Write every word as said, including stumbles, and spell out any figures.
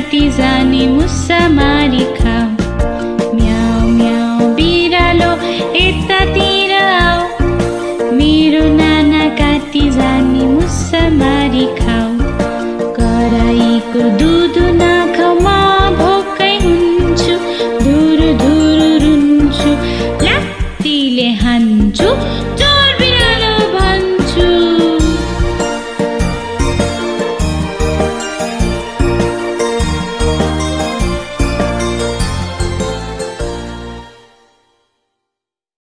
काटी जाने मुसा मारी खाऊ। म्याउ म्याउ बिरालो यतातिर आऊ, मेरो नाना काटी जाने मुसा मारी खाऊ। कराईको